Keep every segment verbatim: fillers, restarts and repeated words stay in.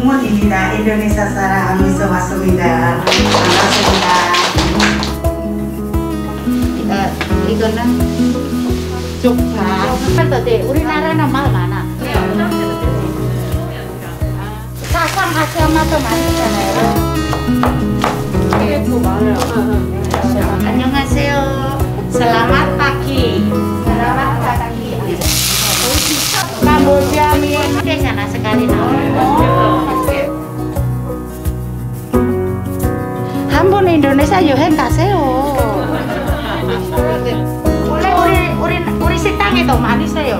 동문입니다. 인도네시아 사람에서 왔습니다. 반갑습니다. 이거, 이거는 쪽파. 근데 우리나라는 말 많아. 사상하시한 맛도 많잖아요. 이게 또 많아요. 안녕하세요. Selamat pagi. Selamat pagi. Kamboja mie sana sekali 한번 인도네시아 여행 가세요. 원래 우리 우리 우리 식당에도 많이 있어요.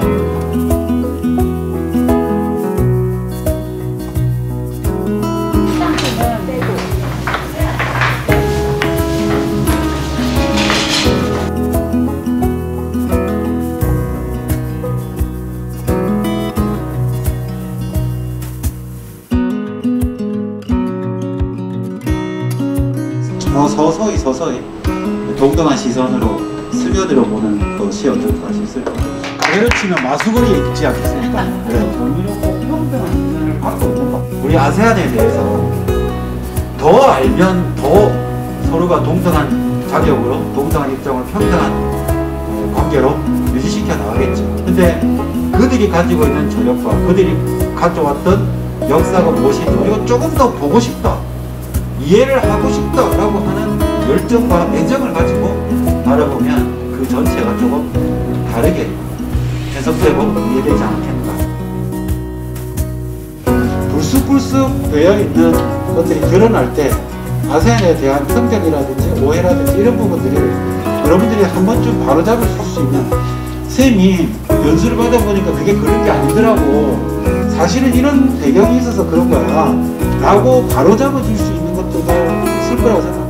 어, 서서히 서서히 동등한 시선으로 스며들어 보는 것이 어떨까 싶습니다. 가래로 치면 마수거리에 있지 않겠습니까? 네. 정의롭고 평등한 시선을 갖고 있는 것. 우리 아세안에 대해서 더 알면 더 서로가 동등한 자격으로 동등한 입장으로 평등한 관계로 유지시켜 나가겠죠. 근데 그들이 가지고 있는 저력과 그들이 가져왔던 역사가 무엇인지 우리가 조금 더 보고 싶다, 이해를 하고 싶다라고 하는 열정과 애정을 가지고 바라보면 그 전체가 조금 다르게 해석되고 이해되지 않겠나. 불쑥불쑥 되어 있는 것들이 드러날 때 아세안에 대한 편견이라든지 오해라든지 이런 부분들이 여러분들이 한 번쯤 바로잡을 수 있는, 쌤이 연수를 받아보니까 그게 그런 게 아니더라고, 사실은 이런 배경이 있어서 그런 거야 라고 바로잡아 줄 수 있는 것들도 있을 거라고 생각합니다.